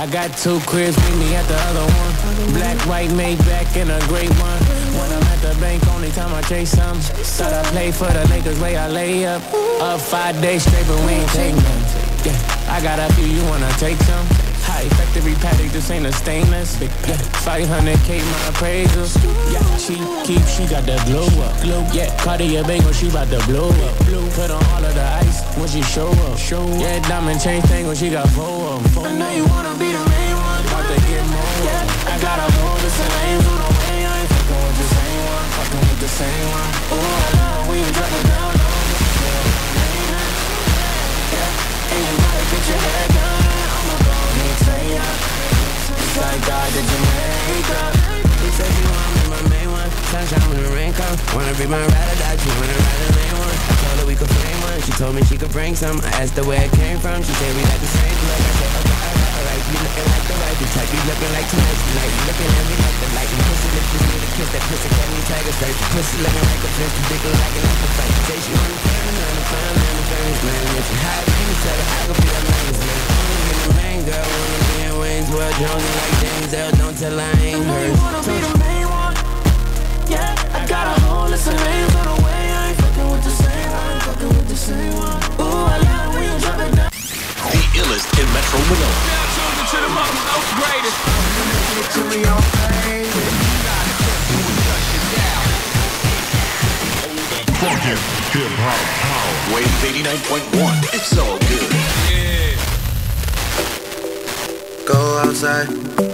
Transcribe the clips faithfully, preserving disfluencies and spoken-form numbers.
I got two cribs, meet me at the other one. Black, white, made back in a great one. When I'm at the bank, only time I chase some. Thought I played for the Lakers, way I lay up. Up five days straight, but we ain't take none. Yeah, I got a few, you wanna take some? High effective repatriate, this ain't a stainless. Yeah, five hundred K my appraisal. Yeah, she keep, she got that glow up. Glow, yeah, Cartier bagel, she bout to blow up. Put on all of the ice when she show up. Show up. Yeah, diamond chain thing when she got four of them. I know you wanna be the main one. About to get more. Yeah, I got a whole list of names on the way. I ain't fucking with the same one. Fucking with the same one. Oh, I love when you drop it down low. Yeah, ain't nobody get your head down. I'ma go and say ya. It's like God did Jamaica. He said you want me my main one. Sunshine when the rain come. Wanna be my ride or die, you wanna ride the main one. I told her we could frame one. She told me she could bring some. I asked her where it came from. She said we like the same look. I said okay, alright, alright. You looking like the right type. You looking like tonight, tonight. You looking at me like the light. You pussy lips just need a kiss. That pussy got me tiger stripes. Pussy looking like a fish. You dick like an apple fight. Say she wanna feel me, wanna find me, wanna find me, man. If you hide me, tell her I could be a man, man. Main girl wanna be in Wayne's World, Jones like Denzel. Don't tell I ain't heard. You wanna be the main one? Yeah, I got a whole list of names on the way. I ain't fucking with the same one. I ain't fucking with the same one. Ooh, I love when you drop it down. The illest in Metro Manila. Now chosen to the most greatest. To me, your baby. Funkin' hip hop power. Wave eighty-nine point one. It's all good. Yeah. Go outside.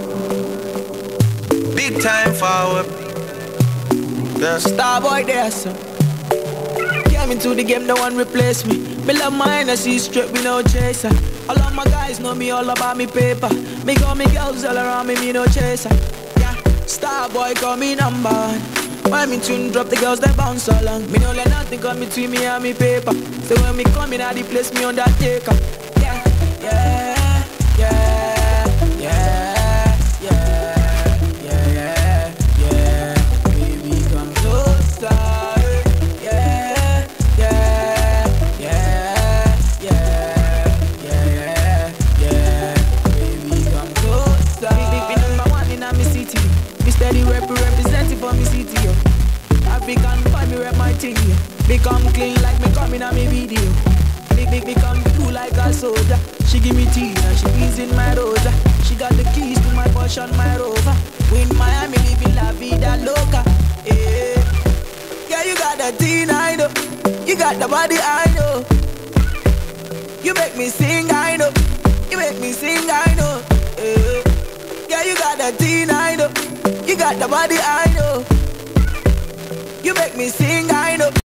Big time forward. The star boy there, so. Came into the game, no one replace me. Me love mine, I see straight, we no chaser. All of my guys know me all about me paper. Me got me girls all around me, me no chaser. Yeah, star boy call me number one. When me tune drop, the girls they bounce along. Me no let nothing come between me and me paper. So when me come in, I the place me undertaker. Yeah, yeah, yeah, yeah, yeah, yeah, yeah. Baby, come closer. Yeah, yeah, yeah, yeah, yeah, yeah. Baby, come closer. Big, big, number one in my city. Me steady rep representing for me city. African boy, me rep my thing. Become clean like me coming on me video. Big, big, become blue like a soldier. She give me tea and she pees in my rosa. She got the keys to my Porsche and my Rover. We in Miami living la vida loca. Yeah, yeah, you got the teen, I know. You got the body, I know. You make me sing, I know. You make me sing, I know. Yeah, yeah, you got the teen, I know. You got the body, I know. You make me sing, I know.